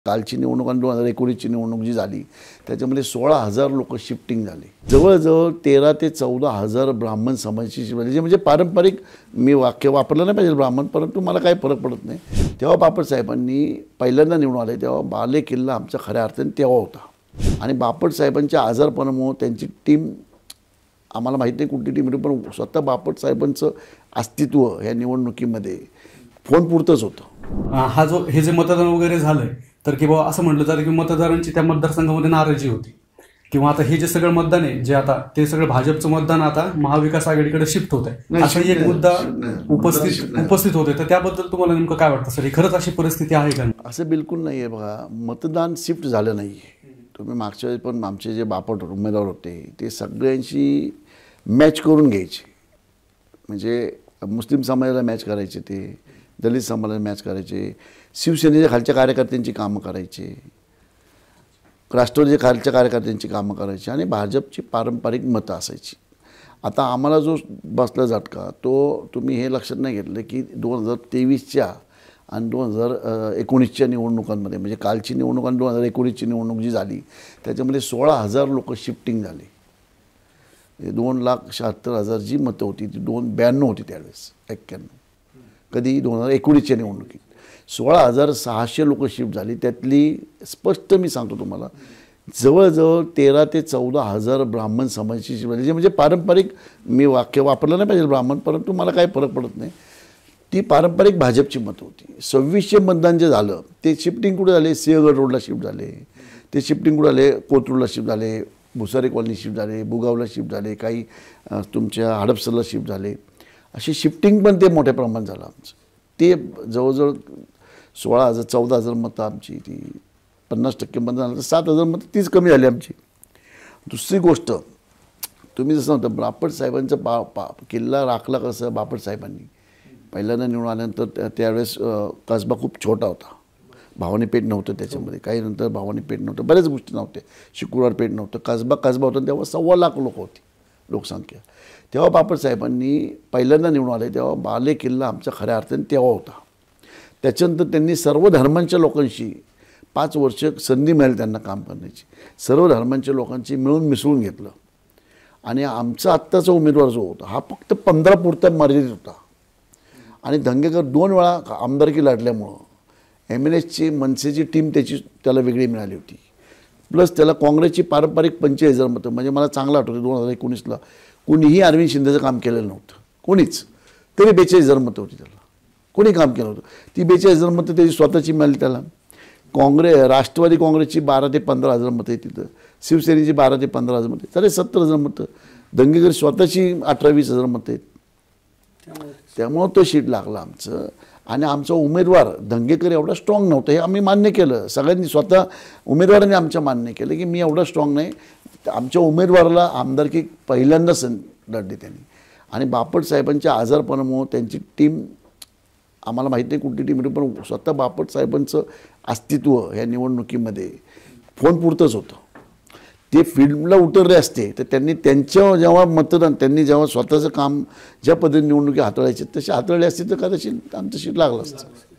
कालची निवडणूक आणि 2019ची निवडणूक जी झाली त्याच्यामध्ये 16,000 लोक शिफ्टिंग झाले। जवळजवळ 13 ते 14,000 ब्राह्मण समाजाची म्हणजे पारंपरिक मी वाक्य वापरलं नाही पाहिजे ब्राह्मण, परंतु मला काही फरक पडत नाही। तेव्हा बापट साहेबांनी पहिल्यांदा निवडून आले तेव्हा बाले किल्ला आमचा खऱ्या अर्थाने तेव्हा होता आणि बापट साहेबांच्या आजारपणामुळे त्यांची टीम आम्हाला माहिती नाही कुठली टीम होती, पण स्वतः बापट साहेबांचं अस्तित्व ह्या निवडणुकीमध्ये फोन पुरतच होतं। हा जो हे जे मतदान वगैरे झालंय तर किंवा असं म्हटलं जातं की मतदारांची त्या मतदारसंघामध्ये नाराजी होती किंवा आता हे जे सगळं मतदान आहे जे आता ते सगळं भाजपचं मतदान आता महाविकास आघाडीकडे शिफ्ट होत आहे, असा एक मुद्दा उपस्थित होतोय। तर त्याबद्दल तुम्हाला नेमकं काय वाटतं सर, खरंच अशी परिस्थिती आहे का? असं बिलकुल नाही आहे। बघा, मतदान शिफ्ट झालं नाही आहे। तुम्ही मागच्या वेळेस पण आमचे जे बापट उमेदवार होते ते सगळ्यांशी मॅच करून घ्यायचे, म्हणजे मुस्लिम समाजाला मॅच करायचे, ते दलित समाजाला मॅच करायचे, शिवसेनेच्या खालच्या कार्यकर्त्यांची कामं करायचे, राष्ट्रवादीच्या खालच्या कार्यकर्त्यांची कामं करायची आणि भाजपची पारंपरिक मतं असायची। आता आम्हाला जो बसला झटका तो तुम्ही हे लक्षात नाही घेतलं की 2023च्या आणि 2019च्या निवडणुकांमध्ये, म्हणजे कालची निवडणूक आणि 2019ची निवडणूक जी झाली त्याच्यामध्ये 16,000 लोक शिफ्टिंग झाले। 2,76,000 जी मतं होती ती 292 होती त्यावेळेस, 91 कधी 2019च्या निवडणुकीत 16,600 लोक शिफ्ट झाली। त्यातली स्पष्ट मी सांगतो तुम्हाला जवळजवळ 13 ते 14,000 ब्राह्मण समाजाची शिफ्ट झाली, म्हणजे पारंपरिक मी वाक्य वापरलं नाही पाहिजे ब्राह्मण, परंतु मला काही फरक पडत नाही। ती पारंपरिक भाजपची मतं होती। 2600 मतदान जे झालं ते शिफ्टिंग कुठे झाले, सिंहगड रोडला शिफ्ट झाले, ते शिफ्टिंग कुठे झाले, कोथरूडला शिफ्ट झाले, भुसारी कॉलनी शिफ्ट झाले, बुगावला शिफ्ट झाले, काही तुमच्या हडपसरला शिफ्ट झाले, अशी शिफ्टिंग पण ते मोठ्या प्रमाणात झालं आमचं। ते जवळजवळ 16,000 14,000 मतं आमची ती 50% मतदान झालं, 7,000 मतं तीच कमी झाली आमची। दुसरी गोष्ट तुम्ही जसं म्हणता बापट साहेबांचा किल्ला राखला कसं, बापट साहेबांनी पहिल्यांदा निवडून आल्यानंतर त्यावेळेस कसबा खूप छोटा होता, भावानी पेठ नव्हतं त्याच्यामध्ये, काही नंतर भावानी पेठ नव्हतं, बऱ्याच गोष्टी नव्हत्या, शुक्रवार पेठ नव्हतं, कसबा होता, तेव्हा 1.25 लाख लोक होती लोकसंख्या। तेव्हा बापट साहेबांनी पहिल्यांदा निवडून आले तेव्हा बाले किल्ला आमचा खऱ्या अर्थाने तेव्हा होता। त्याच्यानंतर त्यांनी सर्व धर्मांच्या लोकांशी 5 वर्ष संधी मिळाली त्यांना काम करण्याची, सर्व धर्मांच्या लोकांची मिळून मिसळून घेतलं आणि आमचा आत्ताचा उमेदवार जो होता हा फक्त 15 पुरता मर्यादित होता आणि धंगेकर 2 वेळा आमदारकी लढल्यामुळं MNSची मनसेची टीम त्याला वेगळी मिळाली होती, प्लस त्याला काँग्रेसची पारंपरिक 45,000 मतं, म्हणजे मला चांगलं आठवतं 2019ला कोणीही अरविंद शिंदेचं काम केलेलं नव्हतं, कोणीच, तरी 42,000 मतं होती, त्याला कोणी काम केलं होतं, ती 42,000 मतं त्याची स्वतःची मिळाली त्याला। राष्ट्रवादी काँग्रेसची 12 ते 15,000 मतं आहेत तिथं, शिवसेनेची 12 ते 15,000 मतं, तरी 70,000 मतं, दंगेकर स्वतःची 18-20,000 मतं आहेत। त्यामुळं तो शीट लागला आमचं आणि आमचा उमेदवार दंगेकर एवढा स्ट्रॉंग नव्हता, हे आम्ही मान्य केलं, सगळ्यांनी स्वतः उमेदवारांनी आमच्या मान्य केलं की मी एवढा स्ट्रॉंग नाही। आमच्या उमेदवाराला आमदारकी पहिल्यांदा लढली त्यांनी आणि बापट साहेबांच्या आजारपणामुळे त्यांची टीम आम्हाला माहिती नाही कुठली टीम होती, पण स्वतः बापट साहेबांचं अस्तित्व ह्या निवडणुकीमध्ये फोन पुरतच होतं। ते फील्डला उतरले असते तर त्यांनी त्यांच्या जेव्हा मतदान त्यांनी जेव्हा स्वतःचं काम ज्या पद्धतीने निवडणुकी हाताळायचे तसे हाताळले असते तर कदाचित आमचं शीट लागलं असतं।